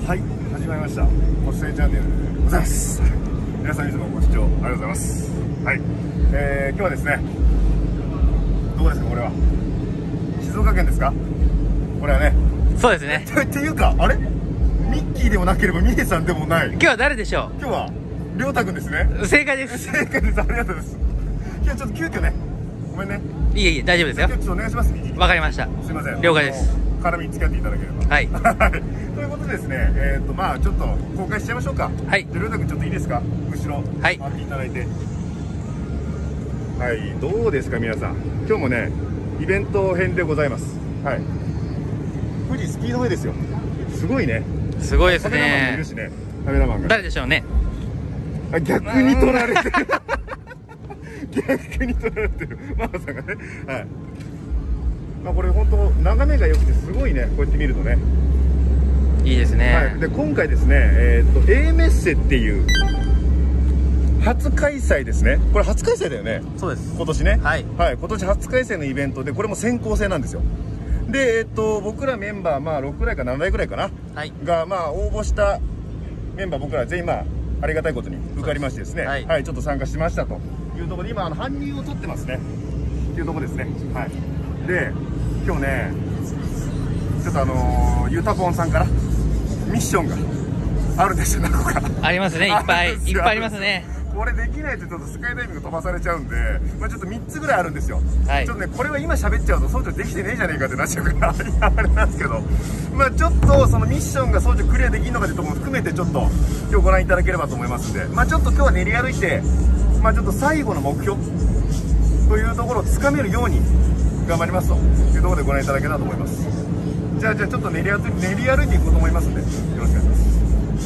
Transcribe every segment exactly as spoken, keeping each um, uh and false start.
はい、始まりました。コスプレチャンネルでございます。皆さんいつもご視聴ありがとうございます。はい、えー、今日はですね、どこですかこれは。静岡県ですか。これはね。 そうですね。 っていうか、あれミッキーでもなければミネさんでもない。 今日は誰でしょう。 今日はりょうたくんですね。 正解です。 正解です。ありがとうございます。今日ちょっと急遽ね、ごめんね。 いえいえ、大丈夫ですよ。 ちょっとお願いします。 わかりました。 すいません。 了解です。 絡みに付き合っていただければ。 はい。 ということでですね、えっとまあちょっと公開しちゃいましょうか。 はい。 じゃありょうたくんちょっといいですか。後ろはい。 回っていただいて。はい。どうですか皆さん。今日もねイベント編でございます。はい。富士スピードウェイですよ。すごいね。 すごいですね。 カメラマンもいるしね。カメラマンが。 誰でしょうね。 あ、逆に撮られてる。逆に撮られてる。ママさんがね。はい。まあこれ本当眺めが良くてすごいね。こうやって見るとね。 いいですね。 はい。で今回ですね、えー、っと A メッセっていう初開催ですね。これ初開催だよね。 そうです。 今年ね。 はい。 はい。今年初開催のイベントでこれも先行制なんですよ。でえー、っと僕らメンバーまあろくだいかななだいぐらいかな。はい。がまあ応募したメンバー僕ら全員まあありがたいことに受かりましてですね。はい、はい。ちょっと参加しましたというところで今あの搬入を取ってますね。っていうところですね。はい。で今日ねちょっとあのー、ゆたぽんさんからミッションがあるんですよ。何個かありますね。いっぱいいっぱいありますね。これできないとちょっとスカイダイビング飛ばされちゃうんで、まあ、ちょっとみっつぐらいあるんですよ。はい。ちょっとねこれは今喋っちゃうと装置できてねえじゃねえかってなっちゃうからあれなんですけど、まあちょっとそのミッションが装置クリアできるのかというところも含めてちょっと今日ご覧いただければと思いますんで、まあちょっと今日は練り歩いて、まあちょっと最後の目標というところをつかめるように頑張りますというところでご覧いただけたらと思います。じゃあじゃあちょっと練り歩いて練り歩いていこうと思いますんでよろしくお願いします。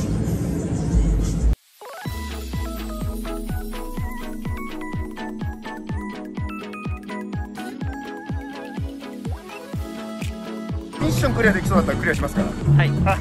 ミッションクリアできそうだったらクリアしますから。はい。はい。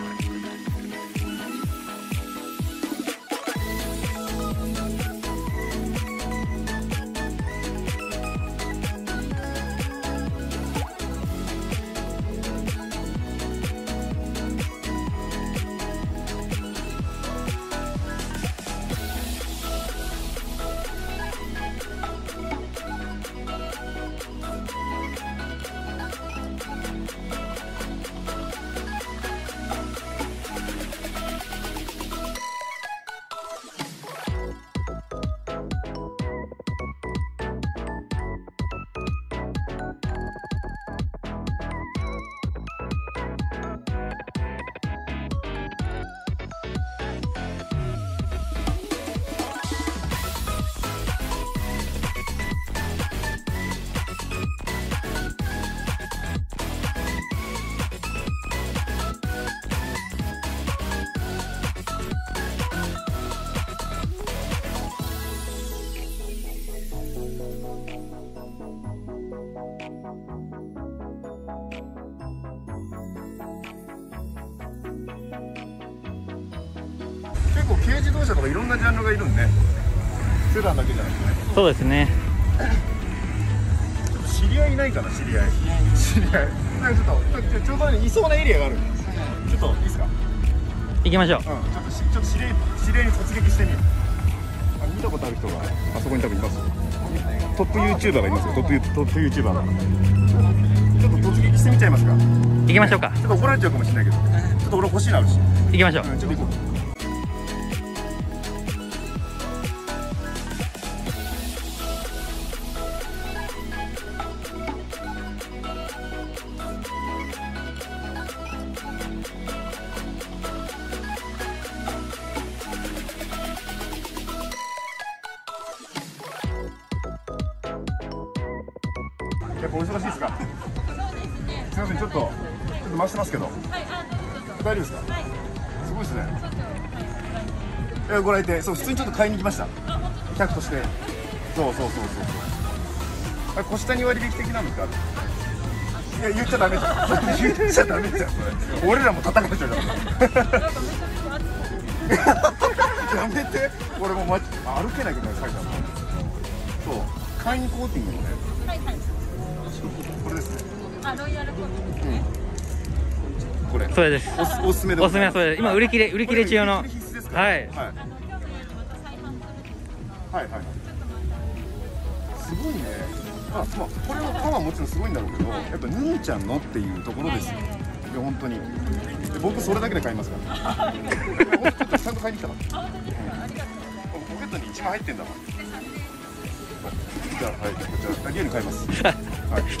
結構軽自動車とかいろんなジャンルがいるんでね。セダンだけじゃなくてね。 そうですね。 ちょっと知り合いいないかな。知り合い知り合いなんかちょっとちょうどいそうなエリアがあるんで、ちょっといいですか。 行きましょう。 うん、ちょっとしちょっと知り合い知り合いに突撃してみる。あ、見たことある人があそこに多分います。トップ YouTuber がいますよ。トップトップ YouTuber がちょっと突撃してみちゃいますか。 行きましょうか。 ちょっと怒られちゃうかもしれないけど、ちょっと俺欲しいのあるし。 行きましょう。 うん、ちょっと行こう。やっぱお忙しいですか。すみません、ちょっとちょっと回してますけど、大丈夫ですか。すごいですね。いやご来店、そう普通にちょっと買いに来ました。客として。そうそうそうそうそう。あ、小下に割引的なんですか。いや言っちゃダメじゃん。言っちゃダメじゃん。それ俺らも戦っちゃうからやめて。俺もマジ歩けないけど埼玉。そう買いにコーティングのね。はいはい。これですね。あ、ロイヤルコーティング。うん。 これ。 それです。 おすすめで。 おすすめはそれです。今売り切れ売り切れ中の。はい。 はい。はいはい。すごいね。あ、まあこれのパワーもちろんすごいんだろうけど、やっぱヌーちゃんのっていうところですよ。いや本当に。僕それだけで買いますから。ちょっとちゃんと買いに来たから。ポケットにいちまん入ってんだもん。じゃあはい、じゃあリアル買います。はい。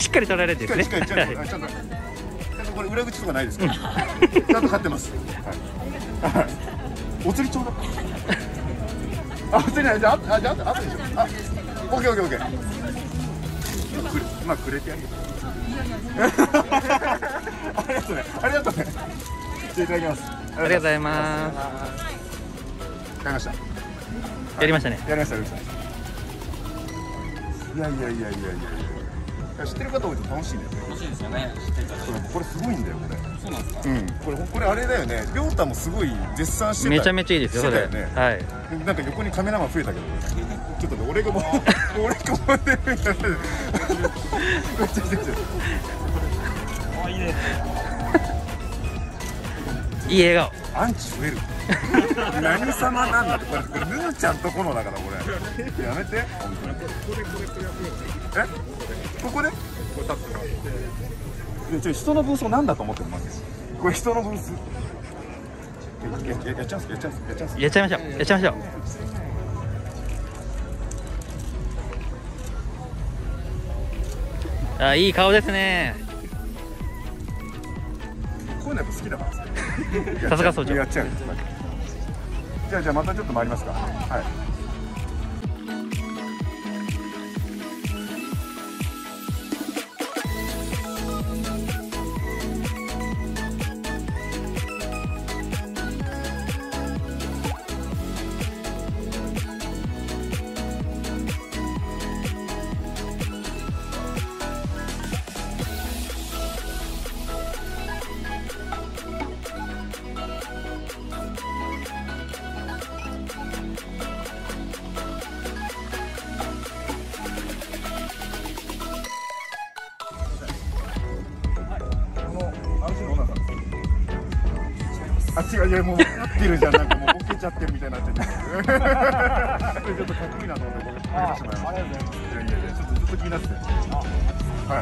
しっかり取られるんですね。 しっかりしっかりちゃんとちゃんとちゃんとこれ裏口とかないですから。ちゃんと買ってます。はい。お釣りちょうだ。あ、お釣りない。じゃああじゃああとでしょ。あ、オッケーオッケーオッケー。くれ、まあくれてやるよ。ありがとうね。ありがとうね。じゃあいただきます。 ありがとうございます。 買いました。 やりましたね。 やりましたやりました。いやいやいやいやいやいや。知ってる方多いと楽しいんだよね。 楽しいですよね。 これすごいんだよこれ。 そうなんですか。 うん。これこれあれだよね。りょうたもすごい絶賛してた。 めちゃめちゃいいですよそれ。 ね。 はい。 なんか横にカメラマン増えたけど、ちょっとね俺がもう俺がもうねみたいな。めっちゃ来てる。 あ、いいね。 いい笑アンチ増える。何様なんだってこれこれヌーちゃんとこのだからこれ。やめて本当に。え？ここで？これ立ってもらって。ちょ人のブースを何だと思ってるマジで。これ人のブース。やややっちゃうんすやっちゃうんすやっちゃうんす。 やっちゃいましょう。やっちゃいましょう。あ、いい顔ですね。 こういうのやっぱ好きだから。 さすが総長。 やっちゃう。じゃあじゃあまたちょっと回りますか。はい。あ、違う、いやもうやってるじゃん、なんかもうボケちゃってるみたいになっちゃってる。ちょっとかっこいいなと思って僕かけてしまいました。いやいやいや、ちょっとずっと気になってて。はい。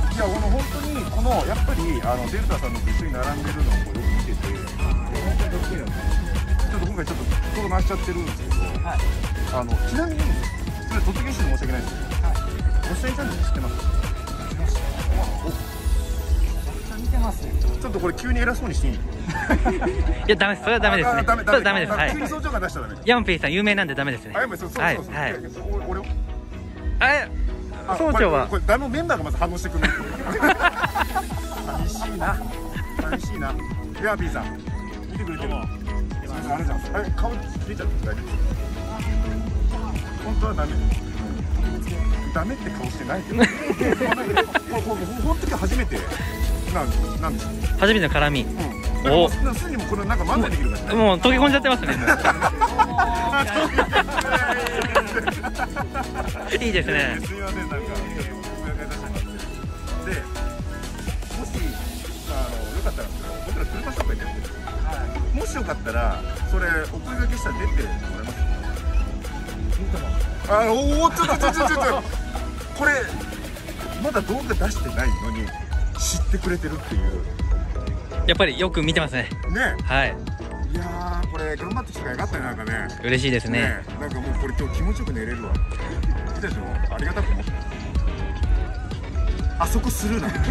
いや、この本当にこのやっぱりあのデルタさんのと一緒に並んでるのをよく見てて、本当にかっこいいなと。ちょっと今回ちょっと相談しちゃってるんですけど、はい、あのちなみにそれ突撃して申し訳ないんですけど、はい、ご出演チャンネル知ってます？知ってました。見てますね。ちょっとこれ急に偉そうにしていい？いやダメです。それはダメですね。それはダメです。はい。 急に総長が出したらダメ。 ヤンピーさん有名なんでダメですね。 あ、やっぱりそうそうそう。はい。俺あ、総長はこれ誰もメンバーがまず反応してくれる。寂しいな。寂しいな。ヤンピーさん見てくれてる。ありがとうございます。あれ顔出ちゃって大丈夫です。本当はダメ。ダメって顔してないけど。本当に初めて。なんなんですか。 初めての絡み。 うん、おお。すでにもこれなんか漫才できるからね。 もう溶け込んじゃってますね。いいですね。 すみませんなんかちょっとお願いさせてもらって。で、もしあのよかったら僕ら車紹介でやってる。はい。もしよかったらそれお声掛けしたら出てもらえますか。いいと思う。あ、おおちょっとちょっとちょっとこれまだ動画出してないのに。知ってくれてるっていう。 やっぱりよく見てますね。 ね。はい。いやーこれ頑張ってきたからよかったねなんかね。 嬉しいですね。ね、 なんかもうこれ今日気持ちよく寝れるわ。見たでしょ。ありがたく思って。あそこするな。これ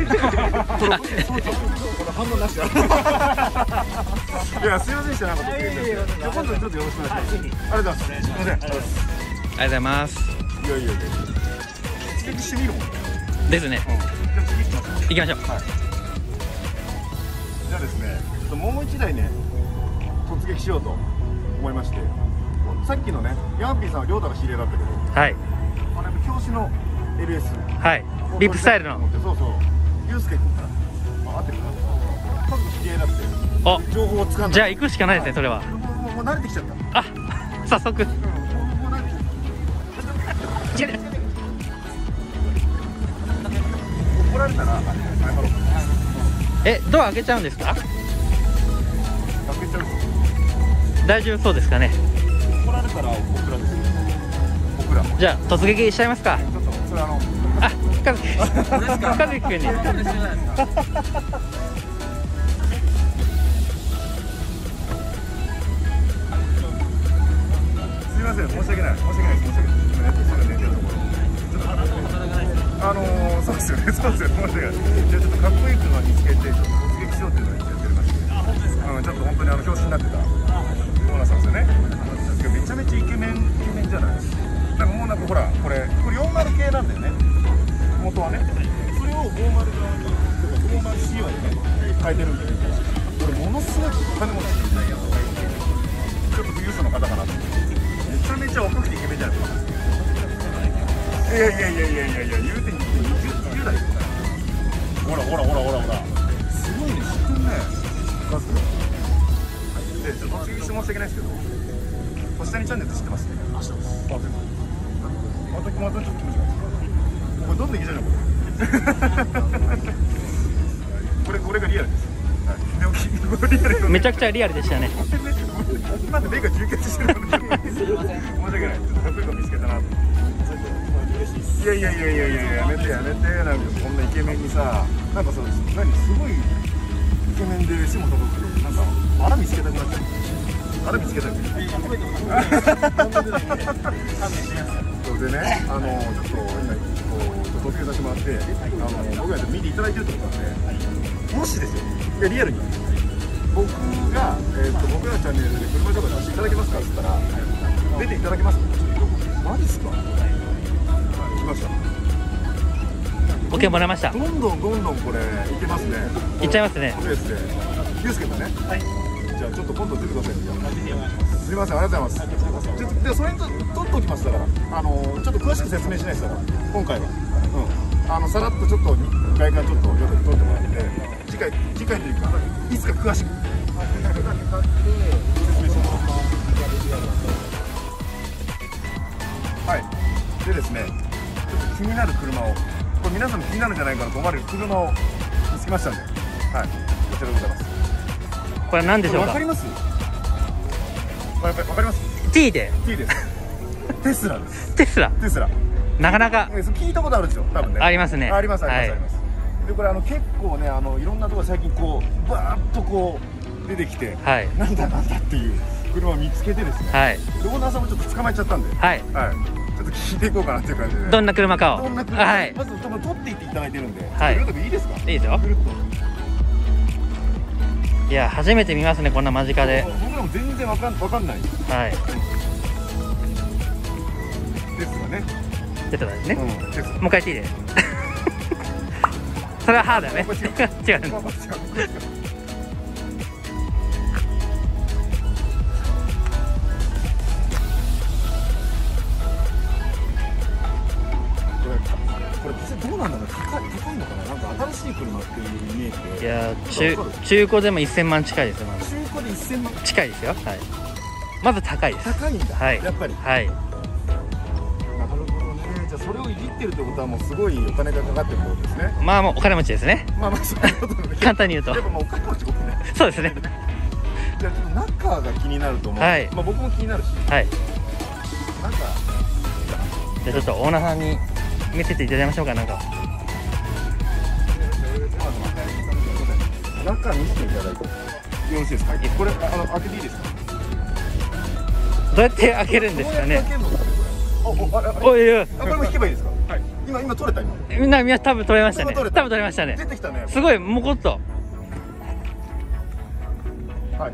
反応なしだ。いやすみませんでしたなんか僕ですよ。今度ちょっとよろしくお願いします。ありがとうございます。すみません。ありがとうございます。 いやいやいや。突撃してみるもん。 ですね。行きましょう。はい、じゃあですね、ちょっともう一台ね、突撃しようと思いまして、さっきのね、ヤンピーさんは亮太が知り合いだったけど、はい。これ表紙の エルエス、はい、リップスタイルの、そうそう、ユースケ君から、まあ合ってるかな、家族知り合いだって、あ、情報をつかんだ。じゃあ行くしかないですね、それは。もうもうもう慣れてきちゃった。あ、早速。もうもう慣れてきちゃった。怒られたら謝ろう。 え、ドア開けちゃうんですか？ 開けちゃう。 大丈夫そうですかね。 怒られたら僕らですよ。僕ら。 じゃあ突撃しちゃいますか。 ちょっとそれあの。 あ、和樹和樹くんに。 すいません、申し訳ない、申し訳ない、申し訳ない。今ね、すぐ寝てるところ。ちょっとあのー、そうですよね、そうですよね、申し訳ない。じゃあちょっとかっこいい車見つけて、ちょっと突撃しようっていうのをやってまして。あ、本当ですか。うん、ちょっと本当にあの表紙になってた。オーナーさんですよね。めちゃめちゃイケメン、イケメンじゃない。なんかもうなんかほら、これ、これよんじゅう系なんだよね。元はね。それをごじゅう側に、ごじゅう仕様にね、変えてるんだけど、これものすごいお金持ちみたいな。ちょっと富裕層の方かなと思って。めちゃめちゃ若くてイケメンじゃないですか。いやいやいやいやいやいや、言うてにじゅう代ですから。ほらほらほらほらほら。すごいね、知ってんね。ガスで、ちょっと突撃して申し訳ないですけど、星谷チャンネルって知ってます？あ、知ってます。あ、でも。またまたちょっと気持ちがいい。これどんどんいけちゃうのこれ。これこれがリアルです。はい。リアル。 めちゃくちゃリアルでしたね。 なんで目が充血してるの？すみません。申し訳ない。ちょっとかっこいいの見つけたなと。いやいやいやいやいややめてやめて、なんかこんなイケメンにさ、なんかそう何すごいイケメンで下届くけど、なんかあら見つけたくなっちゃう。あら見つけたくなっちゃう。でね、あのちょっと今こう突撃させてもらって、あの僕が見ていただいてるってことなんで、もしですよ、いやリアルに僕が、えー、と僕らのチャンネルで車とか出していただけますかって言ったら、出ていただけますか？マジっすか？来ました。 オッケーもらいました。 どんどんどんどんこれいけますね。 いっちゃいますね。 そうですね。ユースケ君ね。はい。じゃあちょっと今度出てください。すみません、ありがとうございます。ちょっとでそれにと取っておきましたから、あのちょっと詳しく説明しないですから、今回は。うん。あのさらっとちょっと外観ちょっとよく撮ってもらって、次回次回というかいつか詳しく説明します。はい。でですね、ちょっと気になる車を、これ皆さんも気になるんじゃないかなと思われる車を見つけましたんで、はい、こちらでございます。 これ何でしょうか？ わかります？わかります？ T で T です。テスラです。 テスラテスラ。 なかなか聞いたことあるでしょ、多分ね。 ありますね。 ありますあります、 はい、 あります。でこれあの結構ね、あのいろんなところ最近こうバーッとこう出てきて、はい、なんだなんだっていう車を見つけてですね。はい。でオーナーさんもちょっと捕まえちゃったんで、はい。はい。ちょっと聞いていこうかなっていう感じで。 どんな車かを。 どんな車。はい。まず多分取っていっていただいてるんで、はい。ぐるっといいですか？いいですよ。ぐるっと。いや初めて見ますね、こんな間近で。 僕らも全然わかんわかんない。はい。ですがね。 テスラですね。もう一回 T で。それはハーだね。違う。これ実際どうなんだろう、高い高いのかな、なんか新しい車っていうイメージで。いや中中古でもいっせんまん近いですよ。まず中古でいっせんまん近いですよ。はい。まず高いです。 高いんだ。はい。やっぱり。はい。それをいじってるってことはもうすごいお金がかかってることですね。 まあもうお金持ちですね。 まあまあそういうことで簡単に言うと。 やっぱもうお金持ちことね。 そうですね。 じゃあちょっと中が気になると思う。はい。まあ僕も気になるし。はい。中。 じゃあちょっとオーナーさんに見せていただきましょうか、なんか。 中見せていただいてよろしいですか？これあの開けていいですか？ どうやって開けるんですかね。おいおい、 これも引けばいいですか？はい。今今取れた今。 みんなみんな多分取れましたね。多分取れましたね。 出てきたね。 すごいもこっと。 はい。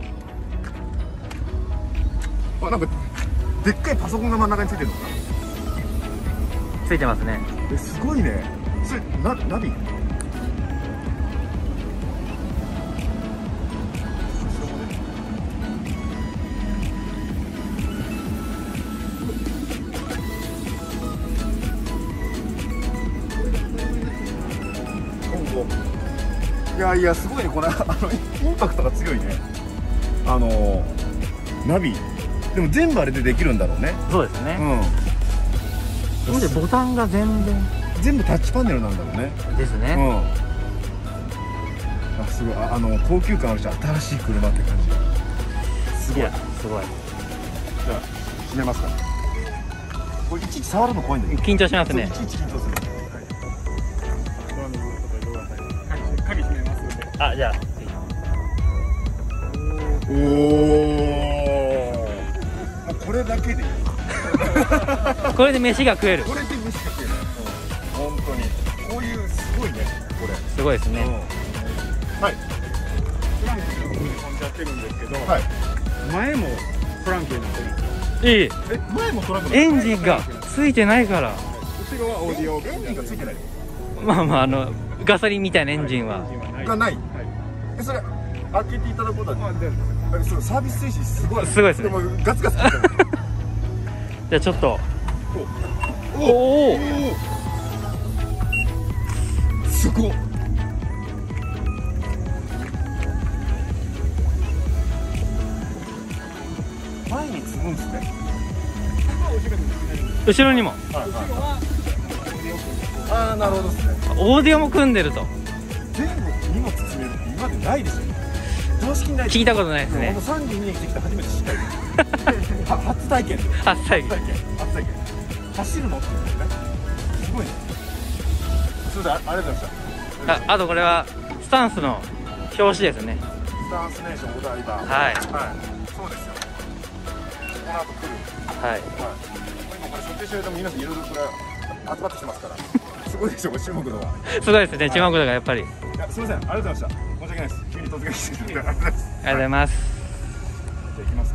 あ、なんかでっかいパソコンが真ん中についてるのかな。 ついてますね。 え、すごいね。それなナビ。いやいやすごいね、これあのインパクトが強いね。あのナビでも全部あれでできるんだろうね。 そうですね。うん。でボタンが全然全部タッチパネルなんだろうね。 ですね。 うん。 あ、すごい、あ、あの高級感あるし、新しい車って感じ。すごい、 すごい。 じゃあ閉めますか。これいちいち触るの怖いんだけど。 緊張しますね。 いちいち緊張する。 鍵閉めますので。 あ、じゃあ。 おお。もうこれだけでいい。 これで飯が食える。 これで飯が食える。本当に。こういうすごいね。これ。 すごいですね。 はい。 トランクの上に飛んじゃってるんですけど、 はい。 前もトランクになってるんですよ。 いい。 え、前もトランク。 エンジンがついてないから。 後ろはオーディオ。 エンジンがついてない。 まあまあ、あのガソリンみたいなエンジンは。 がない。え、それ開けていただくことは。そのサービス精神すごい。 すごいですね。 でもガツガツ。 じゃあちょっと。おお。 すごい。前に積むんですね。 後ろにも。 ああ、なるほどですね。 オーディオも組んでると。 全部荷物積めるって今までないでしょ。常識ない。 聞いたことないですね。 さんじゅうにねん生きてきて初めて知ったよ。初体験。 初体験。 初体験。初体験。走るのって言うんですね。すごいね。それでありがとうございました。 あ、あとこれはスタンスの表紙ですね。 スタンスネーションお台場。 はい。 はい。そうですよ。この後来る。 はい。 はい。今これ設定してると皆さんいろいろこれ集まってきてますから。すごいでしょ、注目度が。 すごいですね、注目度がやっぱり。 いや、すみません、ありがとうございました。申し訳ないです。急に突撃していただいて。ありがとうございます。 ありがとうございます。 じゃあ行きますか。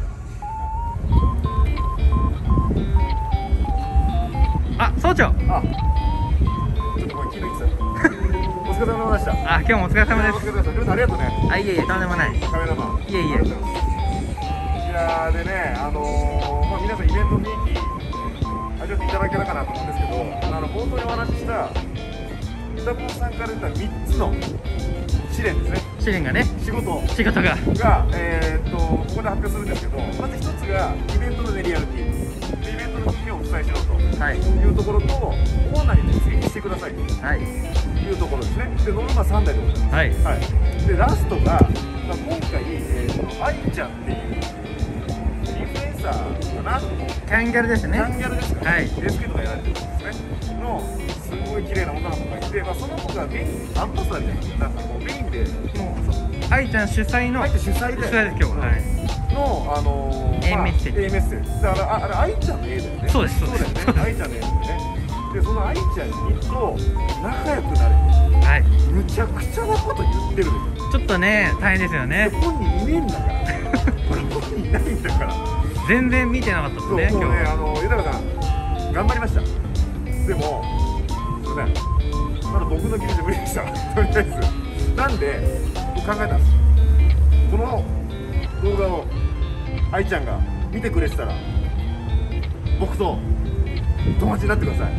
あ、総長。 あ、ちょっとこれ聞いてきた。お疲れ様でした。 あ、今日もお疲れ様です。 お疲れ様でした。ありがとうね。 あ、いえいえ、とんでもない。 カメラマン。 いえいえ。 いやーでね、あのー、まあ皆さんイベント雰囲気味わっていただけたかなと思うんですけど、あの冒頭にお話しした歌坊さんから出たみっつの試練ですね。 試練がね。 仕事仕事が。 が、えー、っとここで発表するんですけど、まず一つがイベントのねリアリティで、イベントの雰囲気をお伝えしろと、はい、いうところと、オーナーに追撃してくださいというところですね。でノルマさんだいでございます。はい、はい、でラストが、まあ、今回、えー、っと愛ちゃんっていうインフルエンサーかな、 キャンギャルですね。 キャンギャルですかね、 はい、 レースケートがやられてるんですねのすごい綺麗な女の子がいて、まあ、その子がメインアンバサダーみたいな、なんかもうメインでもう愛ちゃん主催の愛ちゃん主催で主催です今日、はい、 のあのー、 A メッセージ、 A メッセージだから、ああれ愛ちゃんの A だよね。 そうですそうです、 そうだよね、愛ちゃんの A だよね。でその愛ちゃんにと仲良くなれて、はい、むちゃくちゃなこと言ってるでしょ。 ちょっとね大変ですよね。 本人いねえんだからこれ本人いないんだから全然見てなかったですね。 そう、もうね、あの豊さん頑張りました。でもそうね、まだ僕の気持ち無理でしたとりあえず。なんで僕考えたんです。この動画を愛ちゃんが見てくれてたら僕と友達になってください。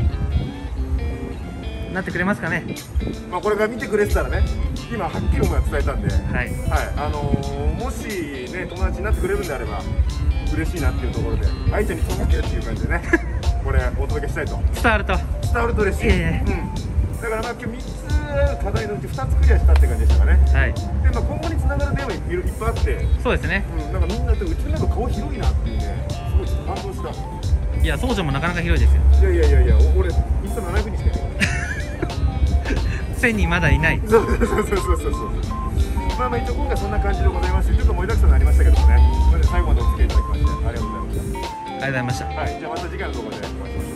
なってくれますかね。 まあこれから見てくれてたらね、今はっきり思いは伝えたんで、はい、はい、あのー、もしね友達になってくれるんであれば嬉しいなっていうところで、愛ちゃんに届けるっていう感じでねこれお届けしたいと。伝わると伝わると嬉しい。いえいえ、うん、だからまあ今日みっつある課題のうちふたつクリアしたって感じでしたかね。はい。でまあ今後につながる点はいっぱいあって、そうですね。うん、なんかみんなうちのなんか顔広いなっていうね、すごいちょっと感動した。いや、総長もなかなか広いですよ。いやいやいやいや、俺いつもななひゃくにしてるせんにんまだいない。そうそうそうそうそうそう。まあまあ一応今回そんな感じでございまして、ちょっと盛りだくさんになりましたけどもね、最後までお付き合いいただきましてありがとうございました。ありがとうございました。はい、じゃあまた次回の動画でお会いしましょう。